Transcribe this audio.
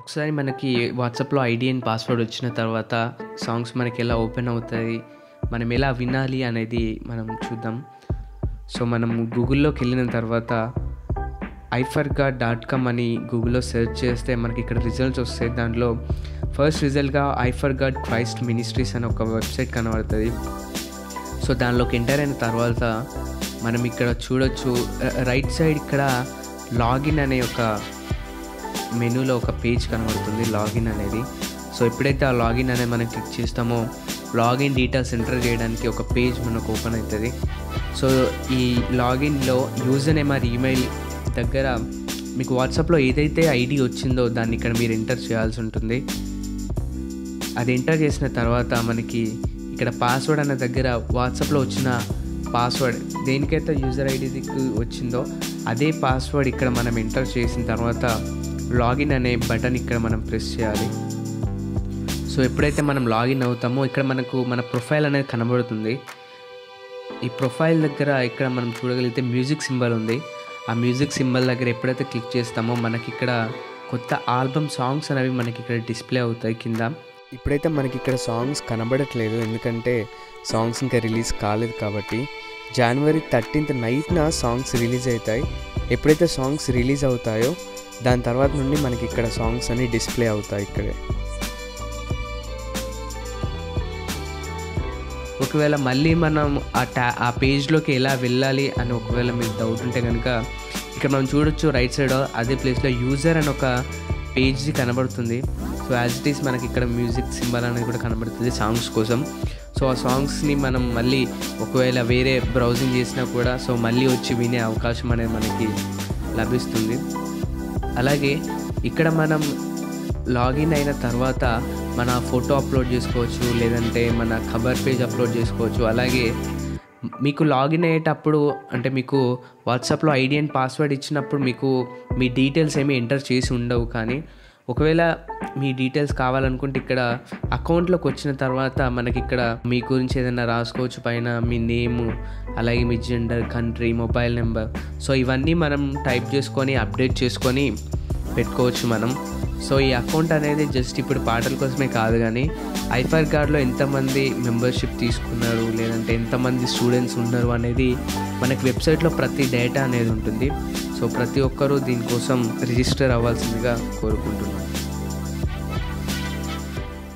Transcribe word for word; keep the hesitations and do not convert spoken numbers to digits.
ఒకసారి మనకి వాట్సాప్‌లో ఐడీ అండ్ పాస్వర్డ్ వచ్చిన తర్వాత సాంగ్స్ మనకి ఎలా ఓపెన్ అవుతాయి, మనం ఎలా వినాలి అనేది మనం చూద్దాం. సో మనం గూగుల్లోకి వెళ్ళిన తర్వాత ఐఫర్గాడ్ డాట్ కామ్ అని గూగుల్లో సెర్చ్ చేస్తే మనకి ఇక్కడ రిజల్ట్స్ వస్తాయి. దాంట్లో ఫస్ట్ రిజల్ట్గా ఐఫర్గాడ్ క్రైస్ట్ మినిస్ట్రీస్ అని ఒక వెబ్సైట్ కనబడుతుంది. సో దానిలోకి ఎంటర్ అయిన తర్వాత మనం ఇక్కడ చూడొచ్చు, రైట్ సైడ్ ఇక్కడ లాగిన్ అనే ఒక మెనూలో ఒక పేజ్ కనబడుతుంది, లాగిన్ అనేది. సో ఎప్పుడైతే ఆ లాగిన్ అనేది మనం క్లిక్ చేస్తామో లాగిన్ డీటెయిల్స్ ఎంటర్ చేయడానికి ఒక పేజ్ మనకు ఓపెన్ అవుతుంది. సో ఈ లాగిన్లో యూజర్ నేమ్ ఆర్ ఈమెయిల్ దగ్గర మీకు వాట్సాప్లో ఏదైతే ఐడి వచ్చిందో దాన్ని ఇక్కడ మీరు ఎంటర్ చేయాల్సి ఉంటుంది. అది ఎంటర్ చేసిన తర్వాత మనకి ఇక్కడ పాస్వర్డ్ అనే దగ్గర వాట్సాప్లో వచ్చిన పాస్వర్డ్ దేనికైతే యూజర్ ఐడికి వచ్చిందో అదే పాస్వర్డ్ ఇక్కడ మనం ఎంటర్ చేసిన తర్వాత లాగిన్ అనే బటన్ ఇక్కడ మనం ప్రెస్ చేయాలి. సో ఎప్పుడైతే మనం లాగిన్ అవుతామో ఇక్కడ మనకు మన ప్రొఫైల్ అనేది కనబడుతుంది. ఈ ప్రొఫైల్ దగ్గర ఇక్కడ మనం చూడగలిగితే మ్యూజిక్ సింబల్ ఉంది. ఆ మ్యూజిక్ సింబల్ దగ్గర ఎప్పుడైతే క్లిక్ చేస్తామో మనకి ఇక్కడ కొత్త ఆల్బమ్ సాంగ్స్ అనేవి మనకి ఇక్కడ డిస్ప్లే అవుతాయి కింద. ఇప్పుడైతే మనకి ఇక్కడ సాంగ్స్ కనబడట్లేదు, ఎందుకంటే సాంగ్స్ ఇంకా రిలీజ్ కాలేదు కాబట్టి. జనవరి థర్టీన్త్ నైట్న సాంగ్స్ రిలీజ్ అవుతాయి. ఎప్పుడైతే సాంగ్స్ రిలీజ్ అవుతాయో దాని తర్వాత నుండి మనకి ఇక్కడ సాంగ్స్ అన్ని డిస్ప్లే అవుతాయి ఇక్కడే. ఒకవేళ మళ్ళీ మనం ఆ ట్యా ఆ పేజ్లోకి ఎలా వెళ్ళాలి అని ఒకవేళ మీకు డౌట్ ఉంటే కనుక ఇక్కడ మనం చూడొచ్చు, రైట్ సైడ్ అదే ప్లేస్లో యూజర్ అని ఒక పేజ్ కనబడుతుంది. సో యాజ్ ఇట్ ఈస్ మనకి ఇక్కడ మ్యూజిక్ సింబల్ అనేది కూడా కనబడుతుంది సాంగ్స్ కోసం. సో ఆ సాంగ్స్ని మనం మళ్ళీ ఒకవేళ వేరే బ్రౌజింగ్ చేసినా కూడా సో మళ్ళీ వచ్చి వినే అవకాశం అనేది మనకి లభిస్తుంది. అలాగే ఇక్కడ మనం లాగిన్ అయిన తర్వాత మన ఫోటో అప్లోడ్ చేసుకోవచ్చు, లేదంటే మన కవర్ పేజ్ అప్లోడ్ చేసుకోవచ్చు. అలాగే మీకు లాగిన్ అయ్యేటప్పుడు అంటే మీకు వాట్సాప్లో ఐడి అండ్ పాస్వర్డ్ ఇచ్చినప్పుడు మీకు మీ డీటెయిల్స్ ఏమీ ఎంటర్ చేసి ఉండవు. కానీ ఒకవేళ మీ డీటెయిల్స్ కావాలనుకుంటే ఇక్కడ అకౌంట్లోకి వచ్చిన తర్వాత మనకి ఇక్కడ మీ గురించి ఏదైనా రాసుకోవచ్చు పైన, మీ నేము, అలాగే మీ gender, country, mobile number. So ఇవన్నీ మనం టైప్ చేసుకొని అప్డేట్ చేసుకొని పెట్టుకోవచ్చు మనం. సో ఈ అకౌంట్ అనేది జస్ట్ ఇప్పుడు పాటల కోసమే కాదు, కానీ ఐఫర్గాడ్లో ఎంతమంది మెంబర్షిప్ తీసుకున్నారు, లేదంటే ఎంతమంది స్టూడెంట్స్ ఉన్నారు అనేది మనకి వెబ్సైట్లో ప్రతి డేటా అనేది ఉంటుంది. సో ప్రతి ఒక్కరూ దీనికోసం రిజిస్టర్ అవ్వాల్సిందిగా కోరుకుంటున్నాను.